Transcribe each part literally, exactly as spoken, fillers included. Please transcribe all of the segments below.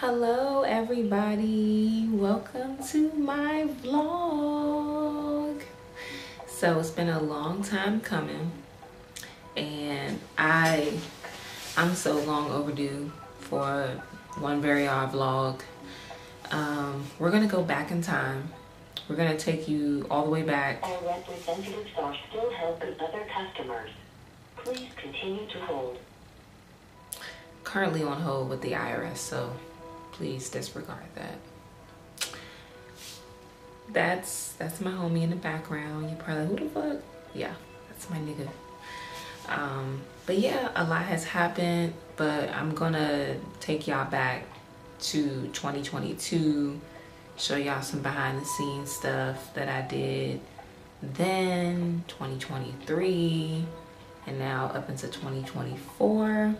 Hello everybody, welcome to my vlog. So it's been a long time coming and I I'm so long overdue for one very odd vlog. Um, we're gonna go back in time. We're gonna take you all the way back. Our representatives are still helping other customers. Please continue to hold. Currently on hold with the I R S, so please disregard that. That's that's my homie in the background. You're probably like, who the fuck? Yeah, that's my nigga. Um, but yeah, a lot has happened, but I'm gonna take y'all back to twenty twenty-two, show y'all some behind the scenes stuff that I did. Then twenty twenty-three, and now up into twenty twenty-four.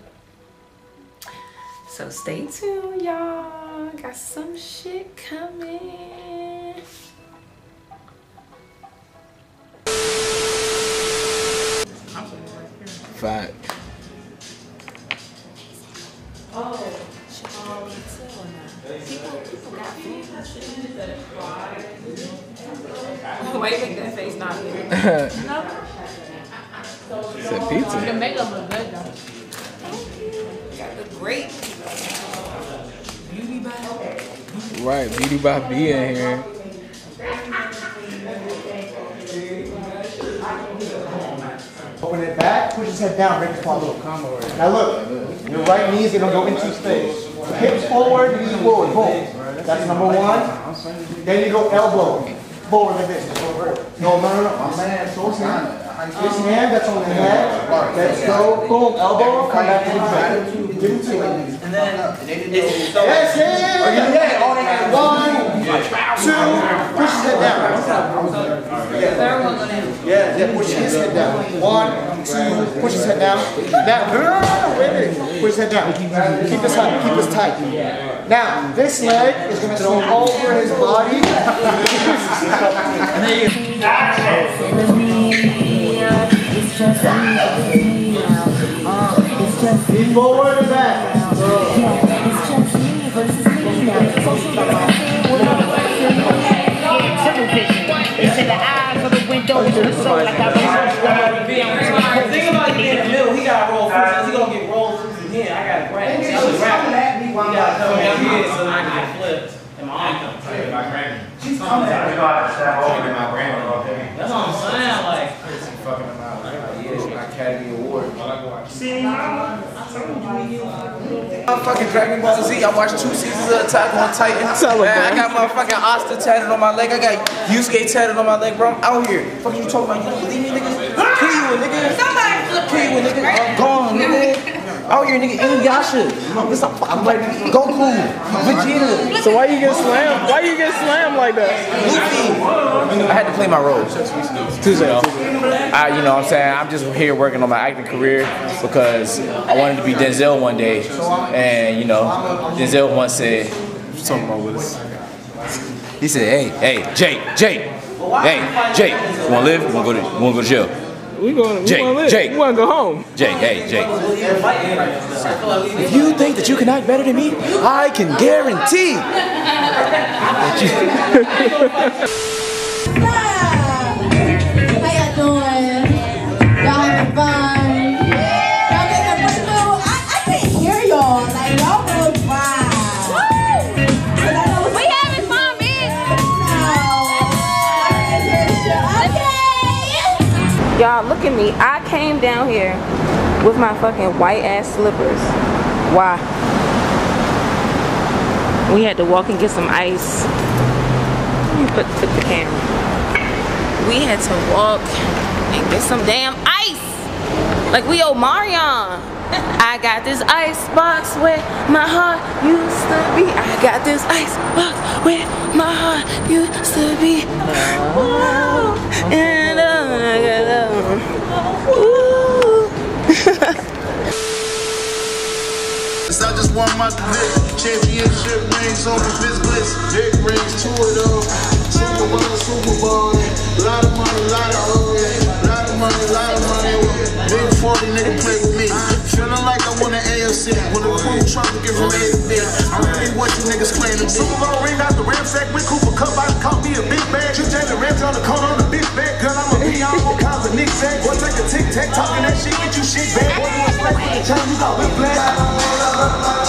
So stay tuned, y'all. Got some shit coming. Fact. Oh, um, people, people got food and shit. Why you make that face not good? It's a pizza. The makeup look good though. Got the great beauty by Right, Beauty by B in here. Open it back, push his head down, break the claw little combo. Now look, your right knee is gonna go into space. Hips forward, knees forward, boom. That's number one. Then you go elbow forward like this. No, no, no, no. My man, so his hand. This hand that's on the head. Let's go, boom, elbow, come back to the back. Give him two. And then it's so. Yes, yeah, yeah, yeah. One, two, push his head down. Yeah, yeah, push his head down. One, two, push his head down. Now, no, no, no, no, wait, wait. Push his head down. Keep this tight, keep this tight. Now, this leg is going to go over his body. And then you. Lean forward and back. Into the eyes of the window, to the soul, like I think about you in the middle. He got to roll through. He gonna get rolled through again. I got to grab. I was rapping. He got to come down here so I can get flipped. And my arm comes tight. My grandma. She's coming out. My grandma. That's what I'm saying. Like, fucking them out. Yeah, Academy Award. See, I fucking Dragon Ball Z. I watched two seasons of Attack on Titan. Man, I got motherfucking Asta tatted on my leg. I got Yusuke tatted on my leg, bro. I'm out here. Fuck you talking about? You don't believe me, nigga? Kill you, nigga. Kill you, nigga. I'm gone, nigga. Out here, nigga. Inuyasha. I'm like Goku, Vegeta. So why you get slammed? Why you get slammed like that? Luffy. I had to play my role. Tuesday. I, you know what I'm saying? I'm just here working on my acting career because I wanted to be Denzel one day. And, you know, Denzel once said, what you talking about with us? He said, hey, hey, Jake, Jake. Hey, Jake, you wanna live? You wanna go to, you wanna go to jail? We going we Jake, wanna live. Jake. We wanna go home. Jake, hey, Jake. If you think that you can act better than me, I can guarantee that you. How y'all doing? Y'all having fun? Y'all getting the food? I, I can't hear y'all. Like, y'all real fine. We having fun, bitch. No. I can't hear shit. Okay. Y'all, look at me. I came down here with my fucking white ass slippers. Why? We had to walk and get some ice. Let me put, put the camera. We had to walk and get some damn ice. Like we owe Marion. I got this ice box where my heart used to be. I got this ice box where my heart used to be. Ooh, and uh, I got uh, ooh. I just want my dick. Championship rings on the business. Big rings to it all. Super Bowl, Super Bowl. Lot of money, lot of hoes. Lot of money, lot of money. Big forty nigga play with me. Feeling like I want an A F C. With a cool truck looking from A to B. I'm really what you niggas claim to be. Super Bowl ring out the ramsack with Cooper Cup. I caught me a big bag. You take the Rams on the corner on the big bag. Girl, I'm a be on all kinds of Nick Zag. Boy, take a tic tac, talking that shit, get you shit back. Boy, you a slave with the chain, you got whiplash.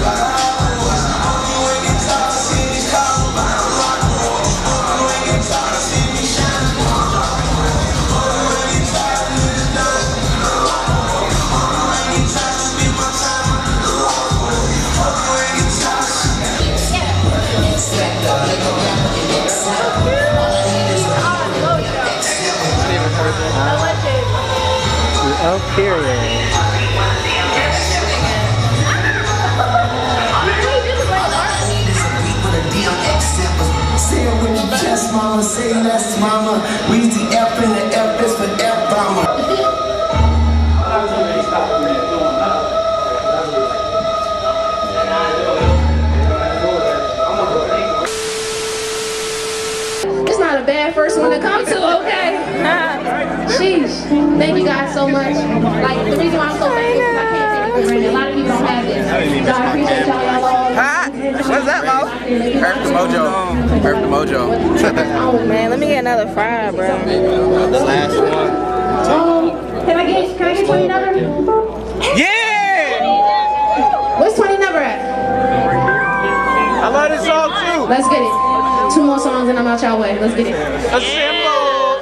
Oh, period. Say it with your chest, mama. Say less, mama. We use the F and the F is for F-bomber. It's not a bad first one to come to, okay? Sheesh. Thank you guys so much. Like, the reason why I'm so famous is I can't take it for granted. A lot of people don't have this. So I appreciate y'all. Y'all all. Huh? What's that, Mo? Perf the Mojo. Perf the Mojo. Man, let me get another fry, bro. The last one. Um, can I get, can I get twenty number? Yeah! Where's twenty number at? I love this song too. Let's get it. Two more songs and I'm out y'all way. Let's get it. Assemble!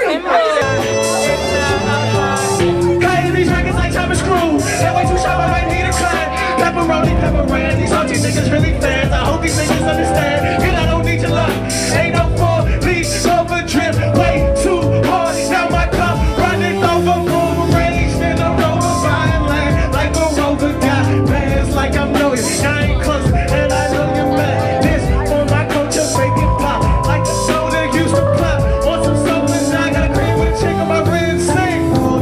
Playing these records like Thomas Screw. That way too sharp, I might need a clap. Pepperoni, pepperoni. These salty niggas really fast. I hope these niggas understand. Cause I don't need your love. Ain't no four leaves over drip. Way too hard. Now my cup running over. Boom, raised in a rover. Buying land like a rover. Got bands like I'm loyal. I ain't close and I know you're mad. This on my culture, make it pop. Like the soda used to pop. Want some soda and I got a cream with a chick on my ribs. Sing.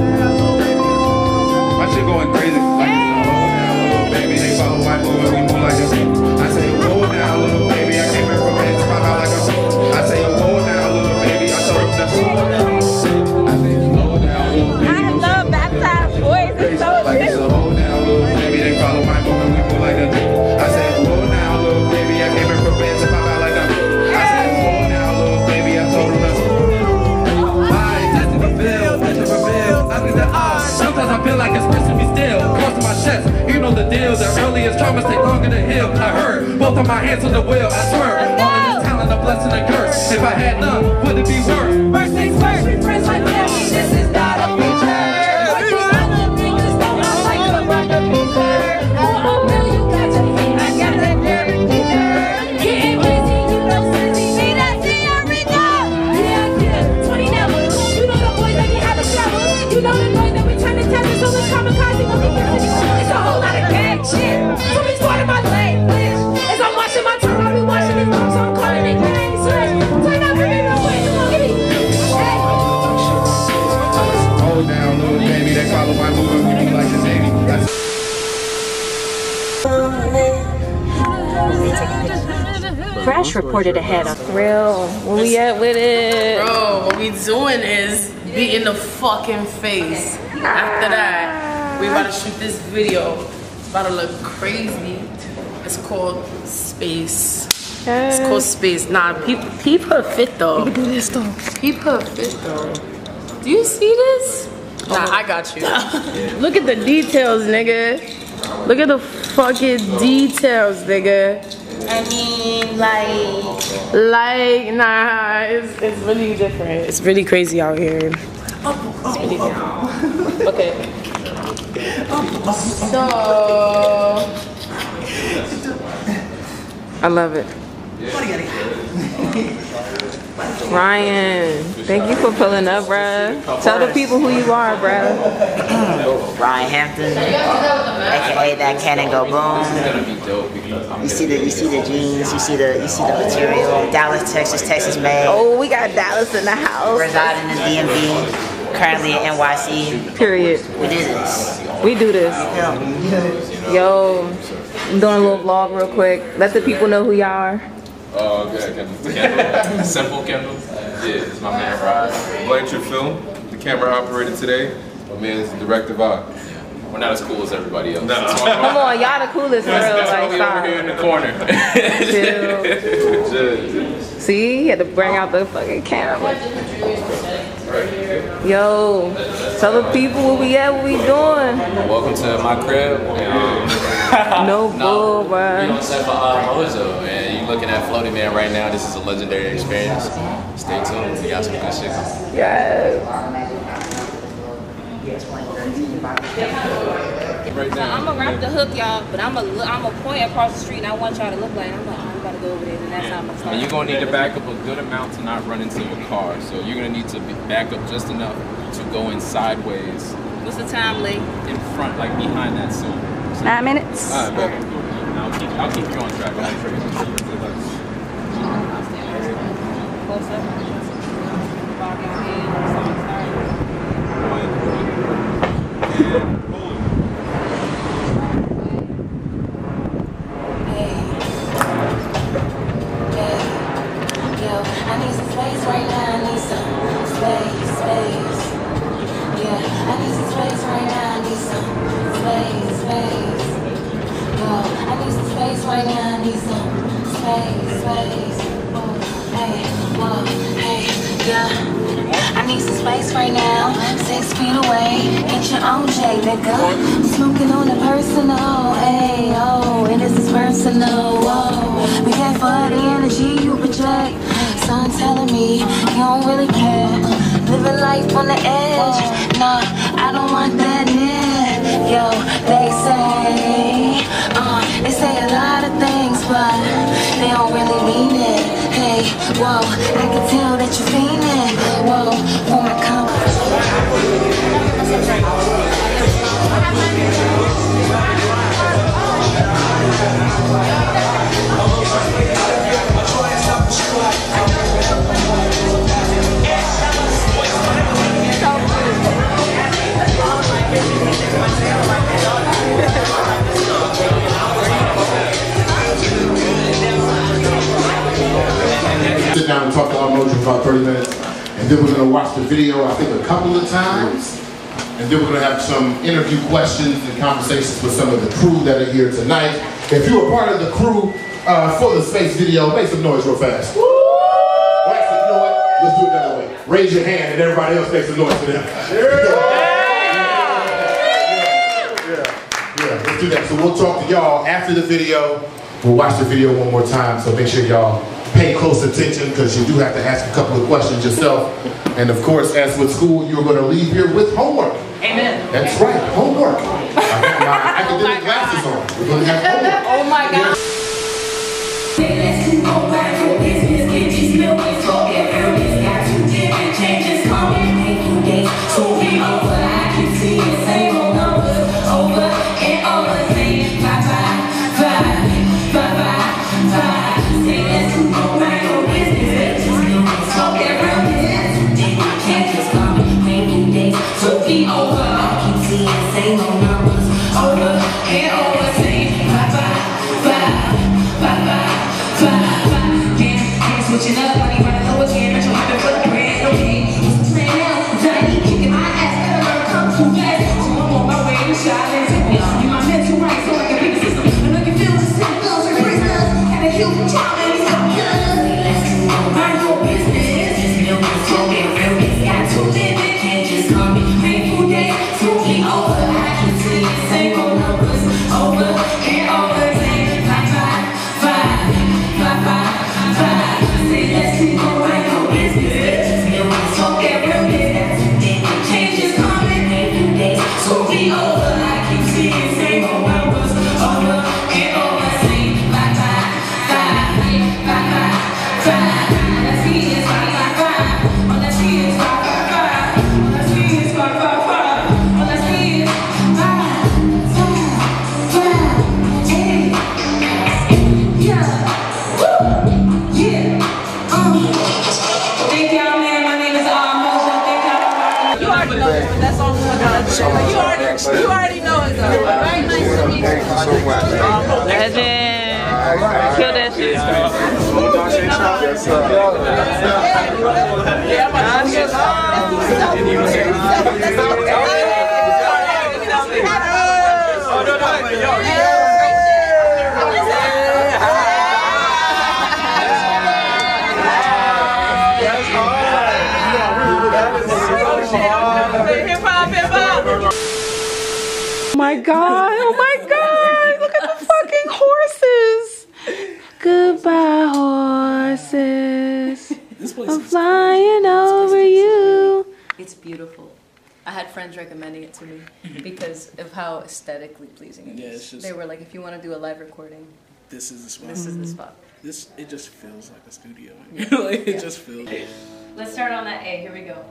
My shit going crazy. Like, oh, now, little baby, they follow my move and we move like this. I say, whoa now, little baby, I came in from bed to my mouth like a I say, whoa now, little baby, I told him that's I say, whoa now, little baby. I love baptized boys. It's so Like it's a whoa now, little baby, they follow my move and we move like this. I say, whoa now, little baby, I came in from bed to my mouth like that. I say, whoa now, little baby, I told him that's that's the bill, that's the bill. I think that I sometimes I feel like it's missing me still. Close to my chest, you know the deal. The earliest traumas take longer to heal. I heard both of my hands on the wheel. I swear, all of this talent, a blessing, a curse. If I had none, would it be worse? First things first, we friends like family. This is not a feature. Fresh reported ahead of real. Where we at with it? Bro, what we doing is be in the fucking face. After that, we about to shoot this video. It's about to look crazy. It's called Space. It's called Space. Nah, peep, peep her fit though. We can do this though. Peep her fit though. Do you see this? Nah, I got you. Look at the details, nigga. Look at the fucking details, nigga. I mean, like, like, nah, it's, it's really different. It's really crazy out here. It's really different. Okay. So, I love it. Ryan, thank you for pulling up, bruh. Tell the people who you are, bruh. Ryan Hampton, aka that cannon go boom. You see the you see the jeans, you see the you see the material. Dallas, Texas, Texas made. Oh, we got Dallas in the house. Residing in D M V, currently in N Y C. Period. We do this. We do this. Yo, I'm doing a little vlog real quick. Let the people know who y'all are. Oh, okay, Kendall. Kendall. Simple Kendall. Yeah, it's my man Ryan. Blanchard Film, the camera operator today. My man is the director of art. We're not as cool as everybody else. Come on, y'all the coolest girls. That's why Like, we stop. over here in the corner. Chill. See, he had to bring out the fucking camera. Yo, tell the people where we at, what we doing. Welcome to my crib. Um, no bull, no, bro. You know, set for Odd Mojo, and you looking at Floating Man right now. This is a legendary experience. Stay tuned. We got some good shit. Yes. Right So I'm gonna wrap the hook, y'all, but I'm gonna I'm gonna point across the street, and I want y'all to look like I'm like I'm about to go over there, and that's how I'm gonna start. And you're gonna need to back up a good amount to not run into a car. So you're gonna need to be back up just enough to go in sideways. What's the time, Lee? In front, like behind that zone. So, Nine minutes. All right, baby. I'll keep I'll keep you on track. I'll make sure you Close up. Bob your head. I need some space right now, I need some space, space. Yeah, I need some space right now, I need some space, space. Yo, I need some space right now, I need some space, space. Oh, hey, whoa, hey, yeah. I need some space right now, six feet away. Get your own J, nigga. I'm smoking on the personal, hey, oh, and this is personal, whoa. Be careful of the energy you project. Son telling me you don't really care. Living life on the edge. Nah, I don't want that near. Yo, they say, uh, they say a lot of things, but they don't really mean it. Hey, whoa, I can tell that you're feeling. Whoa, for my company. Sit down and talk to Odd Mojo for about thirty minutes, and then we're going to watch the video, I think, a couple of times, and then we're going to have some interview questions and conversations with some of the crew that are here tonight. If you are part of the crew uh, for the Space video, make some noise real fast. Well, actually, you know what? Let's do it the other way. Raise your hand, and everybody else make some noise for them. Yeah. Yeah. Yeah. Let's do that. So we'll talk to y'all after the video. We'll watch the video one more time, so make sure y'all pay close attention, because you do have to ask a couple of questions yourself. And of course, as with school, you're going to leave here with homework. Amen. That's right, homework. I got my academic glasses on. We're going to have homework. Oh my God. Switching up, money running low again, but you'll have to put a brand, okay? What's the plan now? Daddy, kicking my ass, gotta learn to come too fast. So I'm on my way to shopping. You my mental right, so I can beat the system. I know you feel the same flows and prisoners. Had a huge child, and he's got guns. Mind your business. Just know what's talking real. It's got to live it. Can't just call me painful days. So be over. I can see the same old numbers. Over and over. Five, five, five, five, five, five. Let's keep on right on business. Just know what's talking real. Change is coming every day. So be over. I keep seeing same old numbers. Over and over. Same five, five, five, five, five, five. Let's see it's five, five, five. All I see is five, five, five. All I see is five, five, five. All I see is five, five, five, eight. Yeah. Woo. Yeah. Um. Thank y'all, man. My name is Odd Mojo. Thank y'all for watching. You already know it. That's all we're gonna do. You already, you already know it, though. Very nice to meet you. Legend. Kill that shit. Yeah, I'm Oh my god, oh my god, look at the fucking horses. Goodbye, horses. I'm flying over you. It's beautiful. I had friends recommending it to me because of how aesthetically pleasing it is. Yeah, it's just, they were like, if you want to do a live recording, this is the spot. This is the spot. This, it just feels like a studio. Yeah. Like, it Yeah. just feels. Let's start on that A. Here we go.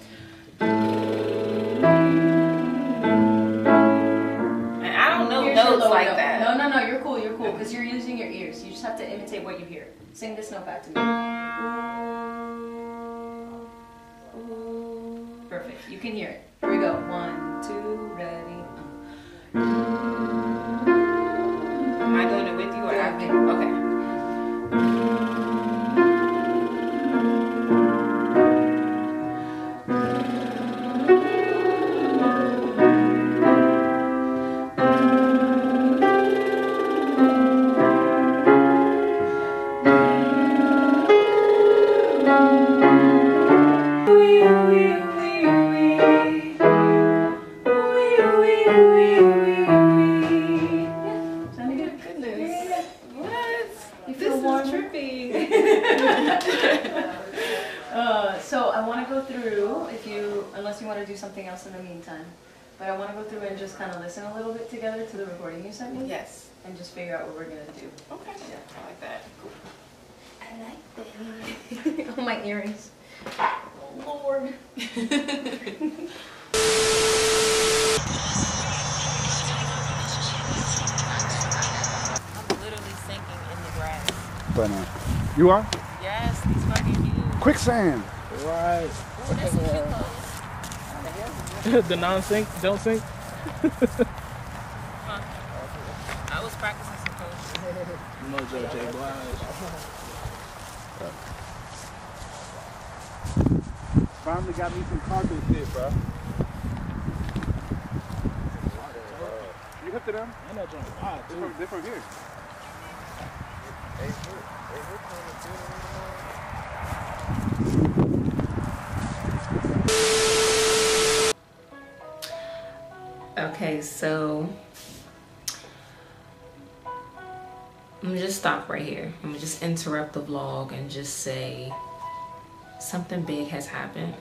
And I don't know Here's your notes low like note. that. No, no, no. You're cool. You're cool because you're using your ears. You just have to imitate what you hear. Sing this note back to me. Perfect. You can hear it. Here we go. One, two, ready. Am I doing it with you or after? Okay. Uh, so I want to go through, if you, unless you want to do something else in the meantime, but I want to go through and just kind of listen a little bit together to the recording you sent me. Yes. And just figure out what we're gonna do. Okay. Yeah. I like that. I like that. Oh, my earrings. Lord. I'm literally sinking in the grass. But uh, you are? Yes, it's fucking huge. Quicksand. Right. Ooh, that's some cute clothes. The non-sync, don't sync. Huh. I was practicing some poetry. Mojo J. Blige. Finally got me some carpet shit, bro. You hooked to them? I know John Wild, They're from, they're from here. Okay, so I'm gonna just stop right here. I'm gonna just interrupt the vlog and just say something big has happened,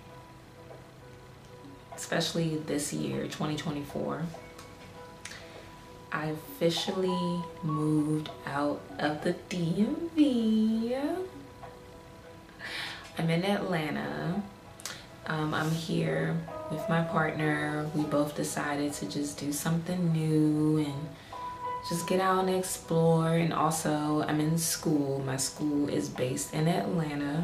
especially this year, twenty twenty-four. I officially moved out of the D M V. I'm in Atlanta. Um, I'm here with my partner. We both decided to just do something new and just get out and explore. And also, I'm in school. My school is based in Atlanta.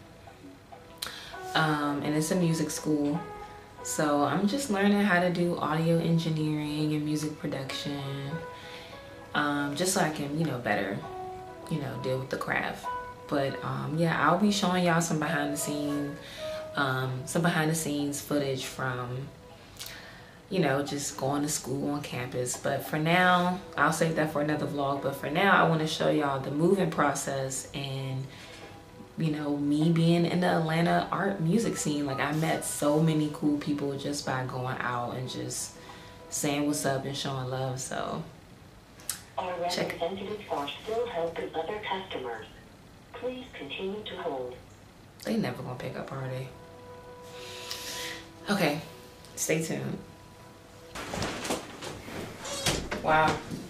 Um, and it's a music school. So I'm just learning how to do audio engineering and music production. Um, just so I can, you know, better, you know, deal with the craft. But um, yeah, I'll be showing y'all some behind the scenes, um, some behind the scenes footage from, you know, just going to school on campus. But for now, I'll save that for another vlog. But for now, I want to show y'all the moving process and, you know, me being in the Atlanta art music scene. Like, I met so many cool people just by going out and just saying what's up and showing love. So Our check. representatives are still helping other customers. Please continue to hold. They never gonna pick up, are they? Okay, stay tuned. Wow.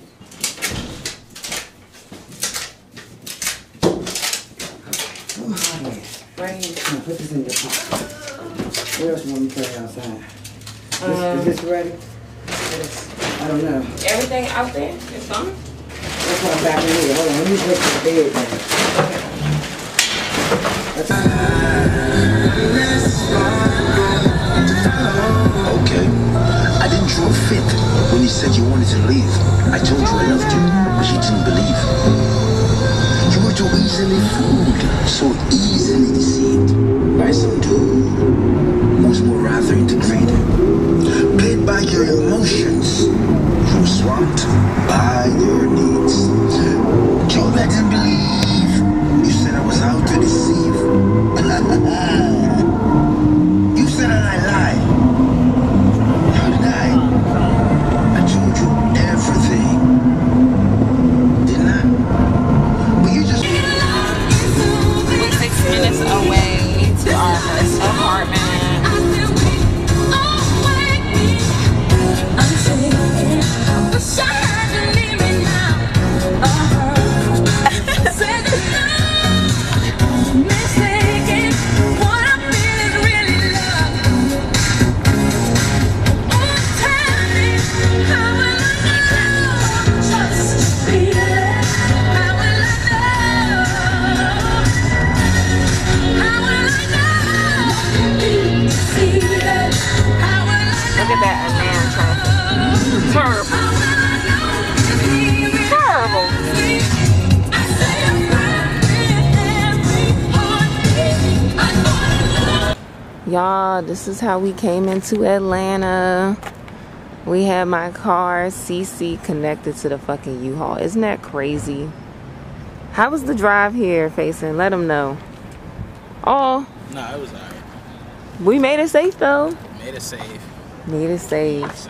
Right here. No, put this in your pocket. What else you want me to carry outside? This, Um, is this ready? I don't know. Everything out there is coming? That's why I'm back in here. Hold on, let me take the bed down. Okay. I didn't throw a fit when you said you wanted to leave. I told you I loved you, but you didn't believe. You were too easily fooled, so easily deceived by some dude who's more rather integrated. Played by your emotions, you were swamped by your needs. Job, I didn't believe. You said I was out to deceive. You said that I lied. How did I? I told you everything. Didn't I? But you just... We're six minutes away to our first apartment. Look at that Atlanta traffic. Terrible. Terrible. Y'all, this is how we came into Atlanta. We had my car C C connected to the fucking U-Haul. Isn't that crazy? How was the drive here, Facing? Let them know. Oh. Nah, it was alright. We made it safe though. Made it safe. Made it safe.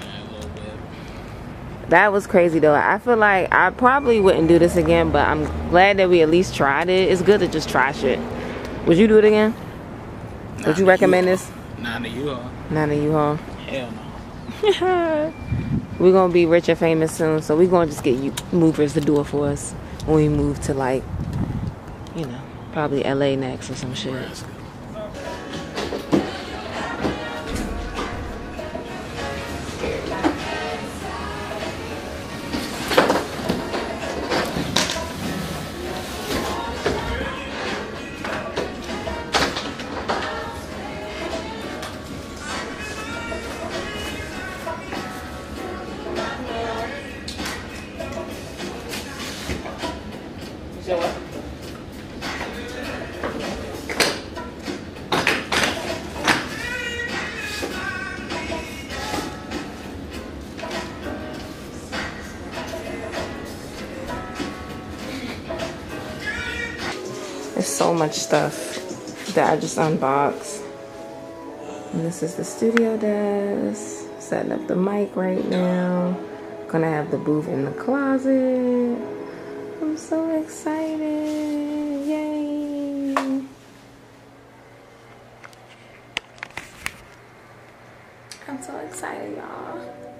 That was crazy though. I feel like I probably wouldn't do this again, but I'm glad that we at least tried it. It's good to just try shit. Would you do it again? Nah, Would you recommend this? Not in the U-Haul. Not in the U-Haul. Hell no. We're gonna be rich and famous soon, so we're gonna just get you movers to do it for us when we move to, like, you know, probably L A next or some shit. There's so much stuff that I just unboxed. And this is the studio desk. Setting up the mic right now. Gonna have the booth in the closet. I'm so excited. Yay. I'm so excited, y'all.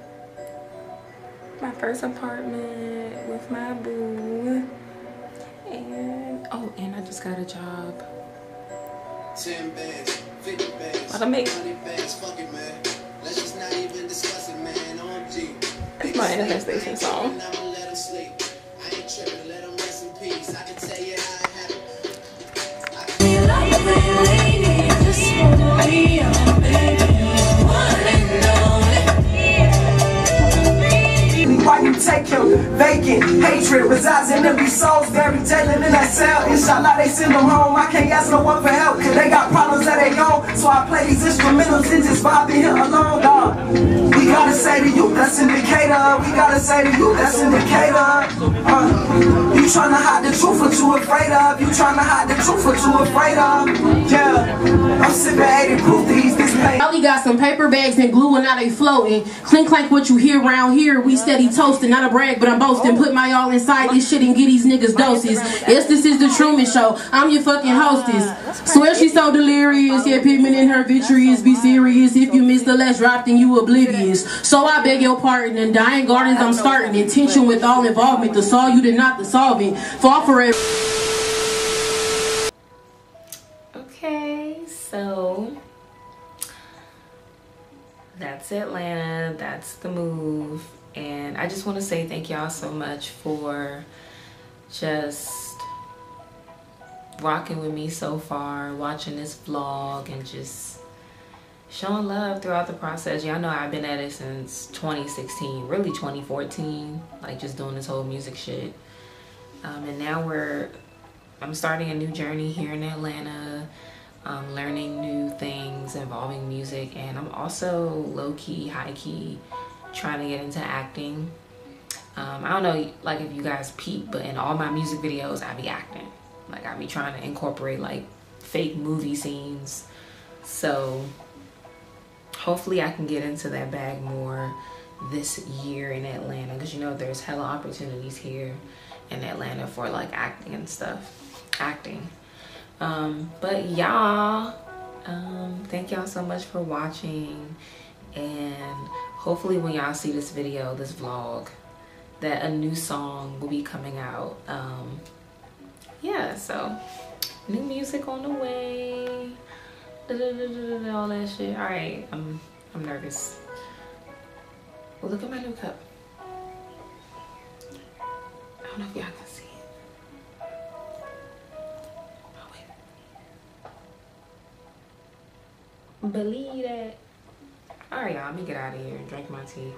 My first apartment with my boo. And oh, and I just got a job. ten bands, fifty bands, I'll make bands, fuck it, man. Let's just not even discuss it, man. O M G. It's my Infestation song. I ain't tripping, let them rest in peace. I can tell you how it happened. Why you take him vacant? Hatred resides in every soul's very jailing in that cell. Inshallah, they send them home. I can't ask no one for help, cause they got problems that they own. So I play these instrumentals and just vibe in here alone, dog. We gotta say to you, that's indicator. We gotta say to you, that's indicator. Uh, you tryna hide the truth, what you afraid of? You tryna hide the truth, what you afraid of? Yeah, I'm sipping eighty proof these this pain. I only got some paper bags and glue and now they floating. Clink clank what you hear around here. We steady toasting, not a brag, but I'm boasting. Put my all inside this shit and get these niggas doses. Yes, this is the Truman Show. I'm your fucking hostess. Swear she's so delirious. Yeah, pigment in her vitreous. Be serious. If you miss the last drop, then you oblivious. So I beg your pardon. And dying gardens, I'm starting. Intention with all involvement. The saw you did not the solving. Fall for it. Okay, so that's Atlanta. That's the move. And I just want to say thank y'all so much for just rocking with me so far, watching this vlog, and just showing love throughout the process. Y'all know I've been at it since twenty sixteen, really twenty fourteen, like just doing this whole music shit. Um, and now we're, I'm starting a new journey here in Atlanta, um, learning new things involving music, and I'm also low-key, high-key trying to get into acting. Um, I don't know, like if you guys peep, but in all my music videos, I be acting. Like I be trying to incorporate like fake movie scenes. So hopefully I can get into that bag more this year in Atlanta, because you know there's hella opportunities here in Atlanta for like acting and stuff. Acting. Um, but y'all, um, thank y'all so much for watching. And hopefully when y'all see this video, this vlog, that a new song will be coming out. Um, yeah, so new music on the way. Da, da, da, da, da, all that shit. All right, I'm I'm nervous. Well, look at my new cup. I don't know if y'all can see it. Oh wait. Believe that. All right, y'all. Let me get out of here and drink my tea.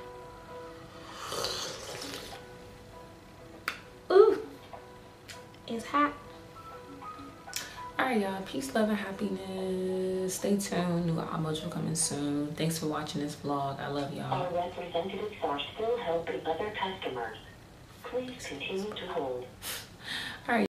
Ooh, it's hot. All right, y'all. Peace, love, and happiness. Stay tuned. New Odd Mojo coming soon. Thanks for watching this vlog. I love y'all. Our representatives are still helping other customers. Please continue to hold.